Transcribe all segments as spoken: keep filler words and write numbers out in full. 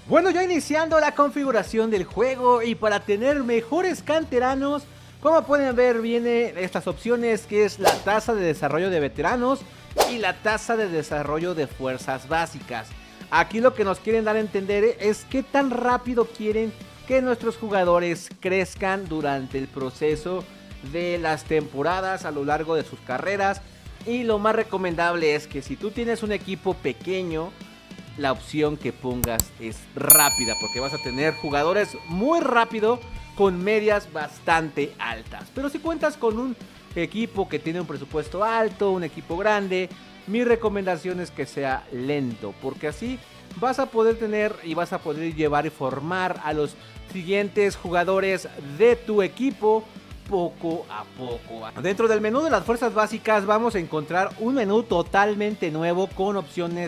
Bueno, ya iniciando la configuración del juego y para tener mejores canteranos, como pueden ver viene estas opciones que es la tasa de desarrollo de veteranos y la tasa de desarrollo de fuerzas básicas. Aquí lo que nos quieren dar a entender es qué tan rápido quieren que nuestros jugadores crezcan durante el proceso de las temporadas a lo largo de sus carreras. Y lo más recomendable es que si tú tienes un equipo pequeño, la opción que pongas es rápida, porque vas a tener jugadores muy rápido con medias bastante altas. Pero si cuentas con un equipo que tiene un presupuesto alto, un equipo grande, mi recomendación es que sea lento, porque así vas a poder tener y vas a poder llevar y formar a los siguientes jugadores de tu equipo poco a poco. Dentro del menú de las fuerzas básicas vamos a encontrar un menú totalmente nuevo con opciones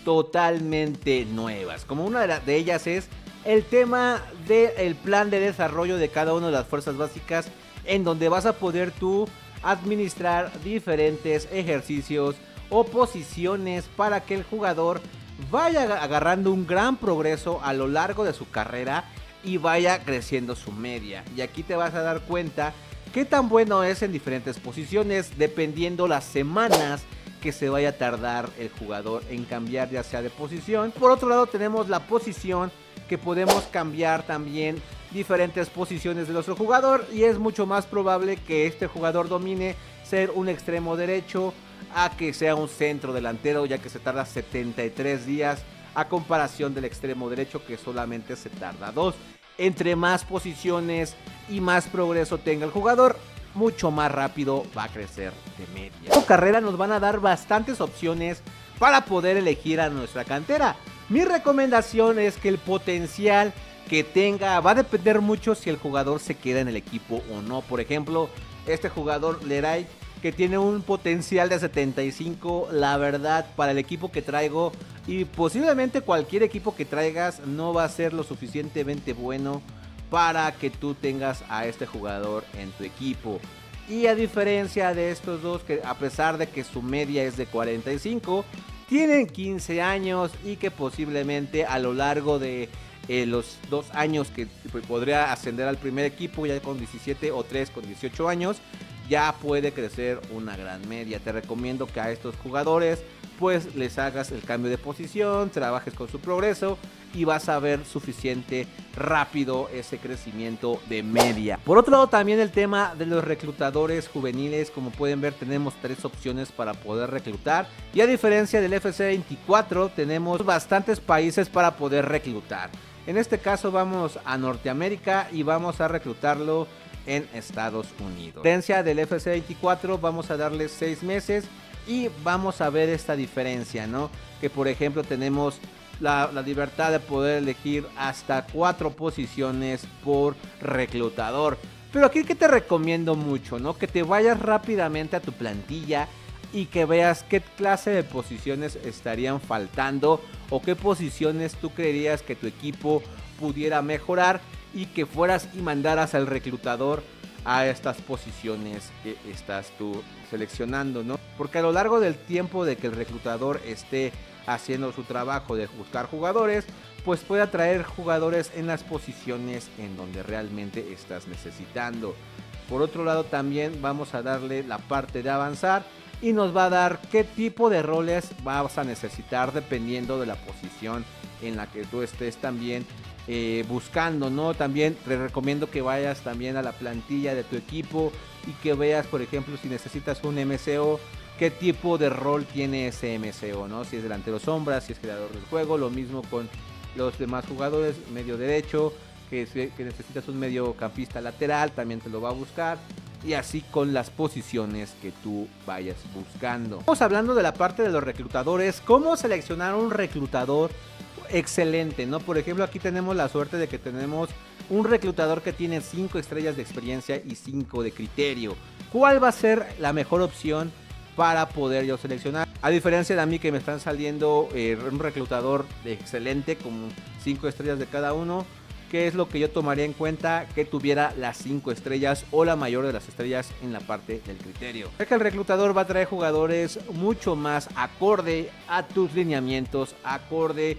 totalmente nuevas, como una de ellas es el tema del plan de desarrollo de cada una de las fuerzas básicas, en donde vas a poder tú administrar diferentes ejercicios o posiciones para que el jugador vaya agarrando un gran progreso a lo largo de su carrera y vaya creciendo su media. Y aquí te vas a dar cuenta qué tan bueno es en diferentes posiciones dependiendo las semanas que se vaya a tardar el jugador en cambiar ya sea de posición. Por otro lado tenemos la posición que podemos cambiar también diferentes posiciones de nuestro jugador y es mucho más probable que este jugador domine ser un extremo derecho a que sea un centro delantero, ya que se tarda setenta y tres días a comparación del extremo derecho que solamente se tarda dos. Entre más posiciones y más progreso tenga el jugador, mucho más rápido va a crecer de media. En carrera nos van a dar bastantes opciones para poder elegir a nuestra cantera. Mi recomendación es que el potencial que tenga va a depender mucho si el jugador se queda en el equipo o no. Por ejemplo, este jugador Leray, que tiene un potencial de setenta y cinco, la verdad para el equipo que traigo y posiblemente cualquier equipo que traigas no va a ser lo suficientemente bueno para que tú tengas a este jugador en tu equipo. Y a diferencia de estos dos, que a pesar de que su media es de cuarenta y cinco, tienen quince años y que posiblemente a lo largo de eh, los dos años que podría ascender al primer equipo, ya con diecisiete o tres con dieciocho años, ya puede crecer una gran media. Te recomiendo que a estos jugadores pues les hagas el cambio de posición, trabajes con su progreso y vas a ver suficiente rápido ese crecimiento de media. Por otro lado también el tema de los reclutadores juveniles, como pueden ver tenemos tres opciones para poder reclutar y a diferencia del F C veinticuatro tenemos bastantes países para poder reclutar. En este caso vamos a Norteamérica y vamos a reclutarlo en Estados Unidos. A diferencia del F C veinticuatro vamos a darle seis meses y vamos a ver esta diferencia, ¿no? Que por ejemplo tenemos la, la libertad de poder elegir hasta cuatro posiciones por reclutador. Pero aquí que te recomiendo mucho, ¿no? Que te vayas rápidamente a tu plantilla y que veas qué clase de posiciones estarían faltando o qué posiciones tú creerías que tu equipo pudiera mejorar y que fueras y mandaras al reclutador a estas posiciones que estás tú seleccionando, ¿no? Porque a lo largo del tiempo de que el reclutador esté haciendo su trabajo de buscar jugadores, pues puede atraer jugadores en las posiciones en donde realmente estás necesitando. Por otro lado también vamos a darle la parte de avanzar y nos va a dar qué tipo de roles vas a necesitar dependiendo de la posición en la que tú estés también eh, buscando, ¿no? También te recomiendo que vayas también a la plantilla de tu equipo y que veas, por ejemplo, si necesitas un M C O, qué tipo de rol tiene ese M C O, ¿no? Si es delantero sombra, si es creador del juego, lo mismo con los demás jugadores, medio derecho, que, que necesitas un mediocampista lateral, también te lo va a buscar. Y así con las posiciones que tú vayas buscando. Estamos hablando de la parte de los reclutadores. ¿Cómo seleccionar un reclutador excelente, no? Por ejemplo, aquí tenemos la suerte de que tenemos un reclutador que tiene cinco estrellas de experiencia y cinco de criterio. ¿Cuál va a ser la mejor opción para poder yo seleccionar? A diferencia de a mí que me están saliendo eh, un reclutador excelente con cinco estrellas de cada uno, ¿qué es lo que yo tomaría en cuenta? Que tuviera las cinco estrellas o la mayor de las estrellas en la parte del criterio. Ya que el reclutador va a traer jugadores mucho más acorde a tus lineamientos, acorde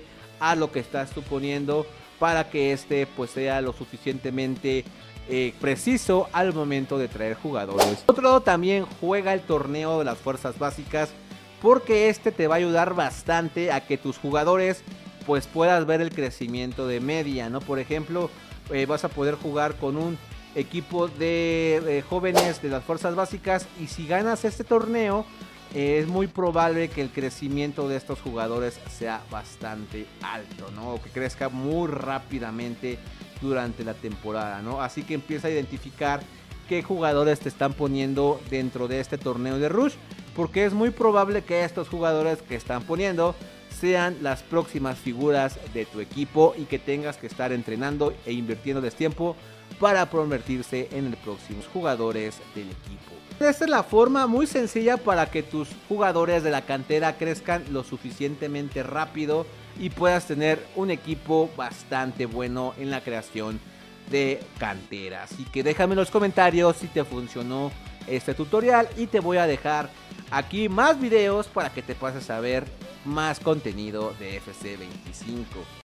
a lo que estás suponiendo para que este pues sea lo suficientemente eh, preciso al momento de traer jugadores. Por otro lado, también juega el torneo de las fuerzas básicas, porque este te va a ayudar bastante a que tus jugadores pues puedas ver el crecimiento de media, ¿no? Por ejemplo, eh, vas a poder jugar con un equipo de eh, jóvenes de las fuerzas básicas, y si ganas este torneo eh, es muy probable que el crecimiento de estos jugadores sea bastante alto, ¿no? O que crezca muy rápidamente durante la temporada, ¿no? Así que empieza a identificar qué jugadores te están poniendo dentro de este torneo de Rush, porque es muy probable que estos jugadores que están poniendo sean las próximas figuras de tu equipo y que tengas que estar entrenando e invirtiéndoles tiempo para convertirse en los próximos jugadores del equipo. Esta es la forma muy sencilla para que tus jugadores de la cantera crezcan lo suficientemente rápido y puedas tener un equipo bastante bueno en la creación de cantera. Así que déjame en los comentarios si te funcionó este tutorial, y te voy a dejar aquí más videos para que te pases a ver más contenido de F C veinticinco.